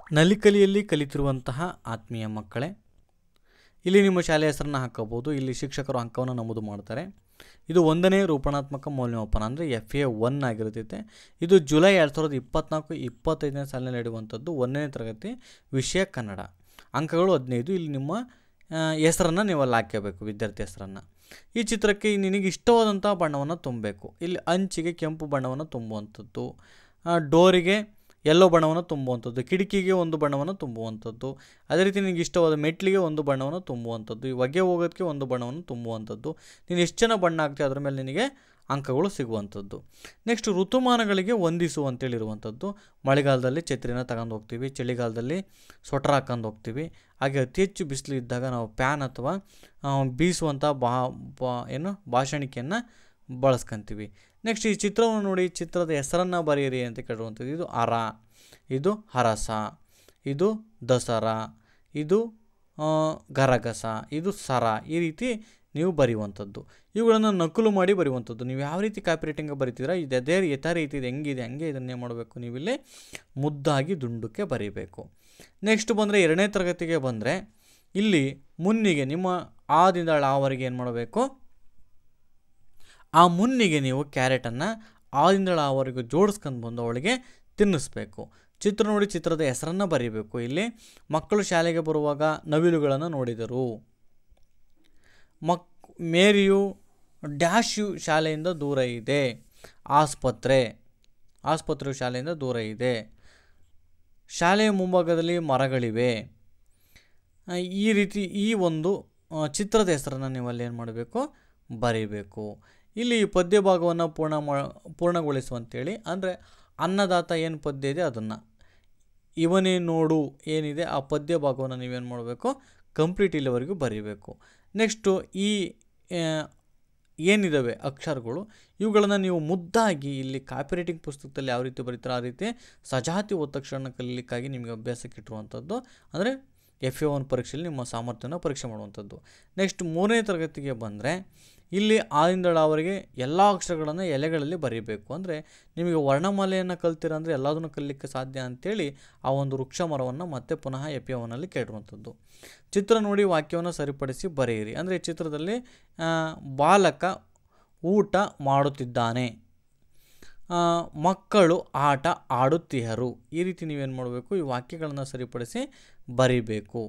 ನಲಿಕಲಿಯಲ್ಲಿ ಕಲಿತಿರುವಂತಹ ಆತ್ಮೀಯ ಮಕ್ಕಳೇ, ಇಲ್ಲಿ ನಿಮ್ಮ ಶಾಲೆಯ ಹೆಸರನ್ನು ಹಾಕಬಹುದು. ಇಲ್ಲಿ ಶಿಕ್ಷಕರು ಅಂಕವನ್ನು ನಮೂದು ಮಾಡ್ತಾರೆ. ಇದು 1ನೇ ರೂಪಣಾತ್ಮಕ ಮೌಲ್ಯಮಾಪನ ಅಂದರೆ FA1 ಆಗಿರುತ್ತದೆ. ಇದು ಜುಲೈ 2024-25ನೇ ಸಾಲಿನಲ್ಲಿ ನಡೆಯುವಂಥದ್ದು. 1ನೇ ತರಗತಿ ವಿಷಯ ಕನ್ನಡ. ಅಂಕಗಳು 15. ಇಲ್ಲಿ ನಿಮ್ಮ ಹೆಸರನ್ನು ನೀವು ಅಲ್ಲಿ ಹಾಕಬೇಕು, ವಿದ್ಯಾರ್ಥಿ ಹೆಸರನ್ನು. ಈ ಚಿತ್ರಕ್ಕೆ ನಿನಗೆ ಇಷ್ಟವಾದಂಥ ಬಣ್ಣವನ್ನು ತುಂಬಬೇಕು. ಇಲ್ಲಿ ಅಂಚಿಗೆ ಕೆಂಪು ಬಣ್ಣವನ್ನು ತುಂಬುವಂಥದ್ದು, ಡೋರಿಗೆ ಯೆಲ್ಲೋ ಬಣ್ಣವನ್ನು ತುಂಬುವಂಥದ್ದು, ಕಿಟಕಿಗೆ ಒಂದು ಬಣ್ಣವನ್ನು ತುಂಬುವಂಥದ್ದು, ಅದೇ ರೀತಿ ನಿನಗೆ ಇಷ್ಟವಾದ ಮೆಟ್ಲಿಗೆ ಒಂದು ಬಣ್ಣವನ್ನು ತುಂಬುವಂಥದ್ದು, ಈ ಹೊಗೆ ಹೋಗೋದಕ್ಕೆ ಒಂದು ಬಣ್ಣವನ್ನು ತುಂಬುವಂಥದ್ದು. ನೀನು ಎಷ್ಟು ಜನ ಬಣ್ಣ ಹಾಕ್ತೀವಿ ಅದರ ಮೇಲೆ ನಿನಗೆ ಅಂಕಗಳು ಸಿಗುವಂಥದ್ದು. ನೆಕ್ಸ್ಟ್ ಋತುಮಾನಗಳಿಗೆ ಹೊಂದಿಸು ಅಂತೇಳಿರುವಂಥದ್ದು. ಮಳೆಗಾಲದಲ್ಲಿ ಛತ್ರಿನ ತಗೊಂಡು ಹೋಗ್ತೀವಿ, ಚಳಿಗಾಲದಲ್ಲಿ ಸ್ವೆಟರ್ ಹಾಕೊಂಡು ಹೋಗ್ತೀವಿ. ಹಾಗೆ ಅತಿ ಹೆಚ್ಚು ಬಿಸಿಲು ಇದ್ದಾಗ ನಾವು ಫ್ಯಾನ್ ಅಥವಾ ಬೀಸುವಂಥ ಭಾಷಣಿಕೆಯನ್ನು ಬಳಸ್ಕೊತೀವಿ. ನೆಕ್ಸ್ಟ್ ಈ ಚಿತ್ರವನ್ನು ನೋಡಿ, ಚಿತ್ರದ ಹೆಸರನ್ನು ಬರೆಯಿರಿ ಅಂತ ಕೇಳಿರುವಂಥದ್ದು. ಇದು ಅರ, ಇದು ಹರಸ, ಇದು ದಸರಾ, ಇದು ಗರಗಸ, ಇದು ಸರ. ಈ ರೀತಿ ನೀವು ಬರೆಯುವಂಥದ್ದು. ಇವುಗಳನ್ನು ನಕಲು ಮಾಡಿ ಬರೆಯುವಂಥದ್ದು. ನೀವು ಯಾವ ರೀತಿ ಕಾಪಿ ರೈಟಿಂಗ್ ಬರಿತೀರಾ ಇದೇ ಯಥಾ ರೀತಿ ಇದು ಹೆಂಗಿದೆ ಹಂಗೆ ಇದನ್ನೇ ಮಾಡಬೇಕು. ನೀವಿಲ್ಲಿ ಮುದ್ದಾಗಿ ದುಂಡಕ್ಕೆ ಬರೀಬೇಕು. ನೆಕ್ಸ್ಟ್ ಬಂದರೆ 2ನೇ ತರಗತಿಗೆ ಬಂದರೆ ಇಲ್ಲಿ ಮುನ್ನಿಗೆ ನಿಮ್ಮ ಆದಿಂದ ಆವರೆಗೆ ಏನು ಮಾಡಬೇಕು, ಆ ಮುನ್ನಿಗೆ ನೀವು ಕ್ಯಾರೆಟನ್ನು ಆದಿಂದ ಆವರೆಗೂ ಜೋಡಿಸ್ಕೊಂಡು ಬಂದು ಅವಳಿಗೆ ತಿನ್ನಿಸ್ಬೇಕು. ಚಿತ್ರ ನೋಡಿ, ಚಿತ್ರದ ಹೆಸರನ್ನು ಬರೀಬೇಕು. ಇಲ್ಲಿ ಮಕ್ಕಳು ಶಾಲೆಗೆ ಬರುವಾಗ ನವಿಲುಗಳನ್ನು ನೋಡಿದರು. ಮೇರಿಯು ಡ್ಯಾಶು ಶಾಲೆಯಿಂದ ದೂರ ಇದೆ. ಆಸ್ಪತ್ರೆಯು ಶಾಲೆಯಿಂದ ದೂರ ಇದೆ. ಶಾಲೆಯ ಮುಂಭಾಗದಲ್ಲಿ ಮರಗಳಿವೆ. ಈ ರೀತಿ ಈ ಒಂದು ಚಿತ್ರದ ಹೆಸರನ್ನು ನೀವು ಅಲ್ಲಿ ಏನು ಮಾಡಬೇಕು, ಬರೀಬೇಕು. ಇಲ್ಲಿ ಪದ್ಯ ಭಾಗವನ್ನು ಪೂರ್ಣಗೊಳಿಸುವಂತೇಳಿ ಅಂದರೆ ಅನ್ನದಾತ ಏನು ಪದ್ಯ ಇದೆ ಅದನ್ನು, ಇವನೇ ನೋಡು ಏನಿದೆ ಆ ಪದ್ಯ ಭಾಗವನ್ನು ನೀವೇನು ಮಾಡಬೇಕು, ಕಂಪ್ಲೀಟ್ ಇಲ್ಲಿವರೆಗೂ ಬರೀಬೇಕು. ನೆಕ್ಸ್ಟು ಈ ಏನಿದ್ದಾವೆ ಅಕ್ಷರಗಳು ಇವುಗಳನ್ನು ನೀವು ಮುದ್ದಾಗಿ ಇಲ್ಲಿ ಕಾಪಿ ರೈಟಿಂಗ್ ಪುಸ್ತಕದಲ್ಲಿ ಯಾವ ರೀತಿ ಬರೀತಾರೋ ಆ ರೀತಿ ಸಜಾತಿ ಒತ್ತಕ್ಷರನ ಕಲೀಲಿಕ್ಕಾಗಿ ನಿಮಗೆ ಅಭ್ಯಾಸಕ್ಕೆ ಇಟ್ಟಿರುವಂಥದ್ದು. ಅಂದರೆ FA1 ಪರೀಕ್ಷೆಯಲ್ಲಿ ನಿಮ್ಮ ಸಾಮರ್ಥ್ಯನ ಪರೀಕ್ಷೆ ಮಾಡುವಂಥದ್ದು. ನೆಕ್ಸ್ಟ್ 3ನೇ ತರಗತಿಗೆ ಬಂದರೆ ಇಲ್ಲಿ ಆದಿಂದ ಅವರಿಗೆ ಎಲ್ಲ ಅಕ್ಷರಗಳನ್ನು ಎಲೆಗಳಲ್ಲಿ ಬರೀಬೇಕು. ಅಂದರೆ ನಿಮಗೆ ವರ್ಣಮಾಲೆಯನ್ನು ಕಲ್ತಿರ ಅಂದರೆ ಎಲ್ಲದನ್ನು ಕಲಿಲಿಕ್ಕೆ ಸಾಧ್ಯ ಅಂಥೇಳಿ ಆ ಒಂದು ವೃಕ್ಷ ಮರವನ್ನು ಮತ್ತೆ ಪುನಃ FA1ನಲ್ಲಿ ಕೇಳಿರುವಂಥದ್ದು. ಚಿತ್ರ ನೋಡಿ ವಾಕ್ಯವನ್ನು ಸರಿಪಡಿಸಿ ಬರೆಯಿರಿ. ಅಂದರೆ ಈ ಚಿತ್ರದಲ್ಲಿ ಬಾಲಕ ಊಟ ಮಾಡುತ್ತಿದ್ದಾನೆ, ಮಕ್ಕಳು ಆಟ ಆಡುತ್ತಿಹರು. ಈ ರೀತಿ ನೀವೇನು ಮಾಡಬೇಕು, ಈ ವಾಕ್ಯಗಳನ್ನು ಸರಿಪಡಿಸಿ ಬರೀಬೇಕು.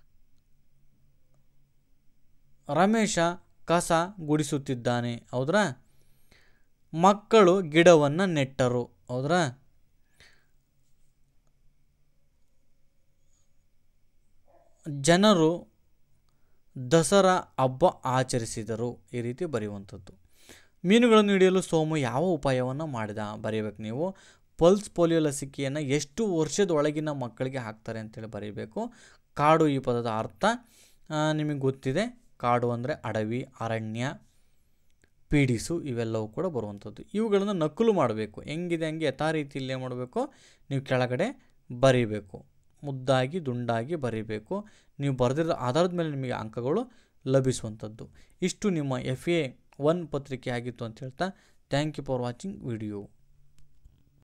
ರಮೇಶ ಕಸ ಗುಡಿಸುತ್ತಿದ್ದಾನೆ, ಹೌದ್ರಾ? ಮಕ್ಕಳು ಗಿಡವನ್ನು ನೆಟ್ಟರು, ಹೌದ್ರಾ? ಜನರು ದಸರಾ ಹಬ್ಬ ಆಚರಿಸಿದರು. ಈ ರೀತಿ ಬರೆಯುವಂಥದ್ದು. ಮೀನುಗಳನ್ನು ಹಿಡಿಯಲು ಸೋಮು ಯಾವ ಉಪಾಯವನ್ನು ಮಾಡಿದ ಬರೀಬೇಕು. ನೀವು ಪಲ್ಸ್ ಪೋಲಿಯೋ ಲಸಿಕೆಯನ್ನು ಎಷ್ಟು ವರ್ಷದ ಒಳಗಿನ ಮಕ್ಕಳಿಗೆ ಹಾಕ್ತಾರೆ ಅಂತೇಳಿ ಬರೀಬೇಕು. ಕಾಡು ಈ ಪದದ ಅರ್ಥ ನಿಮಗೆ ಗೊತ್ತಿದೆ. ಕಾಡು ಅಂದರೆ ಅಡವಿ, ಅರಣ್ಯ, ಪೀಡಿಸು ಇವೆಲ್ಲವೂ ಕೂಡ ಬರುವಂಥದ್ದು. ಇವುಗಳನ್ನು ನಕಲು ಮಾಡಬೇಕು. ಹೆಂಗಿದೆ ಹಂಗೆ ಯಥಾ ರೀತಿಯಲ್ಲೇ ಮಾಡಬೇಕು, ನೀವು ಕೆಳಗಡೆ ಬರೀಬೇಕು. ಮುದ್ದಾಗಿ ದುಂಡಾಗಿ ಬರೀಬೇಕು. ನೀವು ಬರೆದಿರೋ ಆಧಾರದ ಮೇಲೆ ನಿಮಗೆ ಅಂಕಗಳು ಲಭಿಸುವಂಥದ್ದು. ಇಷ್ಟು ನಿಮ್ಮ FA1 ಪತ್ರಿಕೆ ಆಗಿತ್ತು ಅಂತ ಹೇಳ್ತಾ thank you for watching video.